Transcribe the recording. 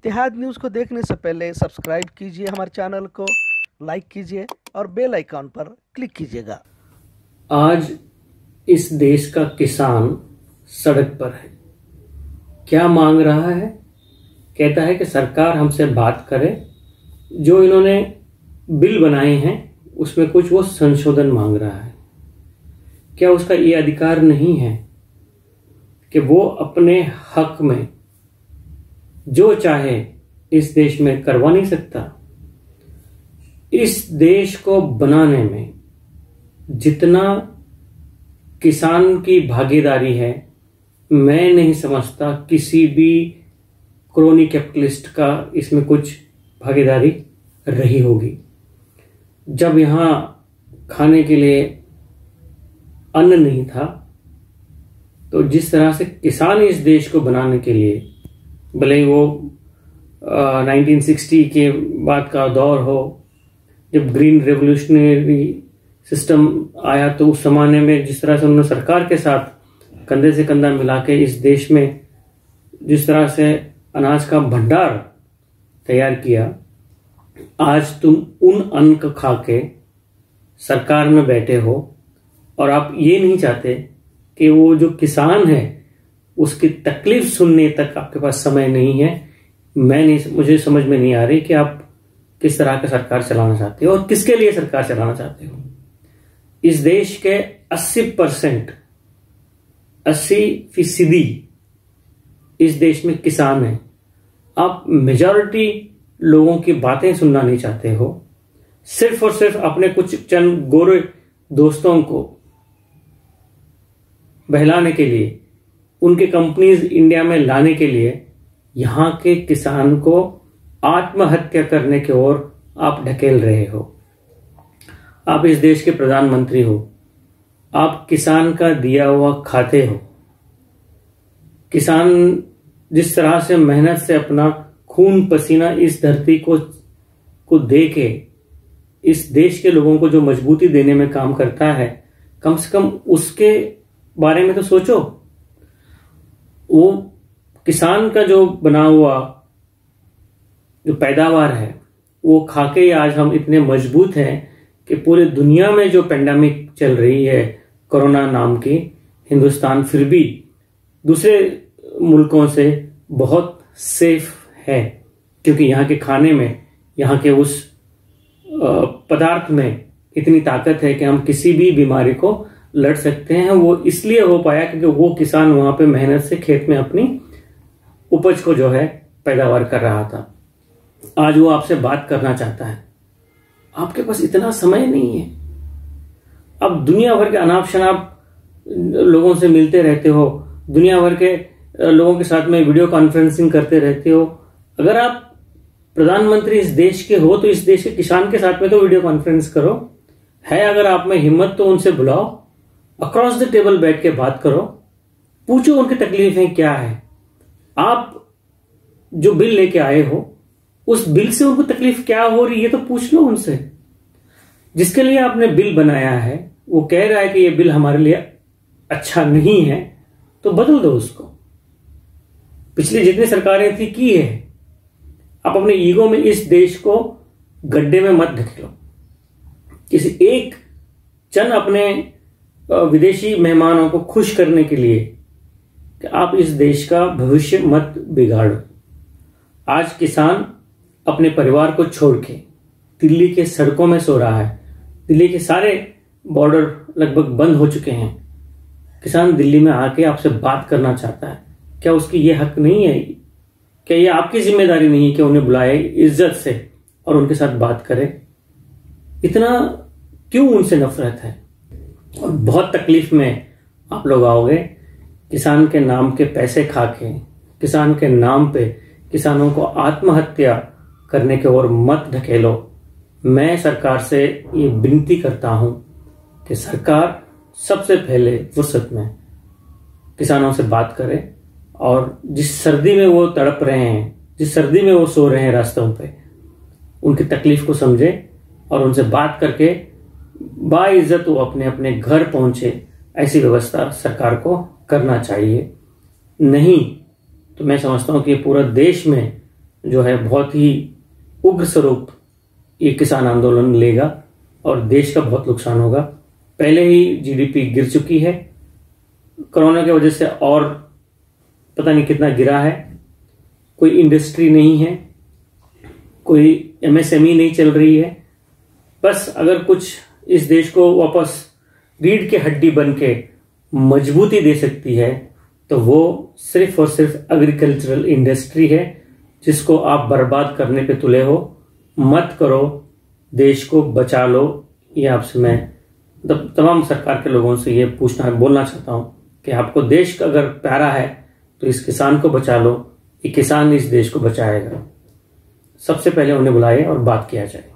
इत्तेहाद news को देखने से पहले सब्सक्राइब कीजिए हमारे चैनल को, लाइक कीजिए और बेल आइकॉन पर क्लिक कीजिएगा। आज इस देश का किसान सड़क पर है। क्या मांग रहा है? कहता है कि सरकार हमसे बात करे, जो इन्होंने बिल बनाए हैं उसमें कुछ वो संशोधन मांग रहा है। क्या उसका ये अधिकार नहीं है कि वो अपने हक में जो चाहे इस देश में करवा नहीं सकता? इस देश को बनाने में जितना किसान की भागीदारी है, मैं नहीं समझता किसी भी क्रोनी कैपिटलिस्ट का इसमें कुछ भागीदारी रही होगी। जब यहाँ खाने के लिए अन्न नहीं था, तो जिस तरह से किसान इस देश को बनाने के लिए, भले ही वो 1960 के बाद का दौर हो, जब ग्रीन रेवोल्यूशनरी सिस्टम आया, तो उस जमाने में जिस तरह से उन्होंने सरकार के साथ कंधे से कंधा मिला के इस देश में जिस तरह से अनाज का भंडार तैयार किया, आज तुम उन अन्न को खा के सरकार में बैठे हो और आप ये नहीं चाहते कि वो जो किसान है उसकी तकलीफ सुनने तक आपके पास समय नहीं है। मुझे समझ में नहीं आ रही कि आप किस तरह का सरकार चलाना चाहते हो और किसके लिए सरकार चलाना चाहते हो। इस देश के 80% इस देश में किसान है। आप मेजॉरिटी लोगों की बातें सुनना नहीं चाहते हो, सिर्फ और सिर्फ अपने कुछ चंद गोरे दोस्तों को बहलाने के लिए, उनके कंपनीज इंडिया में लाने के लिए यहां के किसान को आत्महत्या करने की ओर आप ढकेल रहे हो। आप इस देश के प्रधानमंत्री हो, आप किसान का दिया हुआ खाते हो। किसान जिस तरह से मेहनत से अपना खून पसीना इस धरती को दे के इस देश के लोगों को जो मजबूती देने में काम करता है, कम से कम उसके बारे में तो सोचो। वो किसान का जो बना हुआ जो पैदावार है, वो खाके आज हम इतने मजबूत हैं कि पूरे दुनिया में जो पेंडेमिक चल रही है कोरोना नाम की, हिंदुस्तान फिर भी दूसरे मुल्कों से बहुत सेफ है, क्योंकि यहाँ के खाने में, यहाँ के उस पदार्थ में इतनी ताकत है कि हम किसी भी बीमारी को लड़ सकते हैं। वो इसलिए हो पाया क्योंकि वो किसान वहां पे मेहनत से खेत में अपनी उपज को जो है पैदावार कर रहा था। आज वो आपसे बात करना चाहता है, आपके पास इतना समय नहीं है। अब दुनिया भर के अनाप शनाप लोगों से मिलते रहते हो, दुनिया भर के लोगों के साथ में वीडियो कॉन्फ्रेंसिंग करते रहते हो। अगर आप प्रधानमंत्री इस देश के हो, तो इस देश के किसान के साथ में तो वीडियो कॉन्फ्रेंस करो। है अगर आप में हिम्मत तो उनसे बुलाओ, अक्रॉस द टेबल बैठ के बात करो, पूछो उनकी तकलीफें क्या है। आप जो बिल लेके आए हो, उस बिल से उनको तकलीफ क्या हो रही है तो पूछ लो उनसे। जिसके लिए आपने बिल बनाया है वो कह रहा है कि ये बिल हमारे लिए अच्छा नहीं है, तो बदल दो उसको। पिछली जितनी सरकारें थी की है। आप अपने ईगो में इस देश को गड्ढे में मत ढकेलो। किसी एक चंद अपने विदेशी मेहमानों को खुश करने के लिए कि आप इस देश का भविष्य मत बिगाड़ो। आज किसान अपने परिवार को छोड़ के दिल्ली के सड़कों में सो रहा है। दिल्ली के सारे बॉर्डर लगभग बंद हो चुके हैं। किसान दिल्ली में आके आपसे बात करना चाहता है। क्या उसकी ये हक नहीं है? क्या ये आपकी जिम्मेदारी नहीं है कि उन्हें बुलाए इज्जत से और उनके साथ बात करे? इतना क्यों उनसे नफरत है? और बहुत तकलीफ में आप लोग आओगे। किसान के नाम के पैसे खा के, किसान के नाम पे किसानों को आत्महत्या करने के ओर मत ढकेलो। मैं सरकार से ये विनती करता हूं कि सरकार सबसे पहले फुर्सत में किसानों से बात करे और जिस सर्दी में वो तड़प रहे हैं, जिस सर्दी में वो सो रहे हैं रास्तों पे, उनकी तकलीफ को समझे और उनसे बात करके बाइज्जत वो अपने अपने घर पहुंचे, ऐसी व्यवस्था सरकार को करना चाहिए। नहीं तो मैं समझता हूं कि पूरा देश में जो है बहुत ही उग्र स्वरूप ये किसान आंदोलन लेगा और देश का बहुत नुकसान होगा। पहले ही जीडीपी गिर चुकी है, कोरोना की वजह से और पता नहीं कितना गिरा है। कोई इंडस्ट्री नहीं है, कोई एमएसएमई नहीं चल रही है। बस अगर कुछ इस देश को वापस रीढ़ की हड्डी बन के मजबूती दे सकती है तो वो सिर्फ और सिर्फ एग्रीकल्चरल इंडस्ट्री है, जिसको आप बर्बाद करने पे तुले हो। मत करो, देश को बचा लो। ये आपसे मैं तमाम सरकार के लोगों से ये बोलना चाहता हूं कि आपको देश का अगर प्यारा है तो इस किसान को बचा लो। ये किसान इस देश को बचाएगा। सबसे पहले उन्हें बुलाए और बात किया जाए।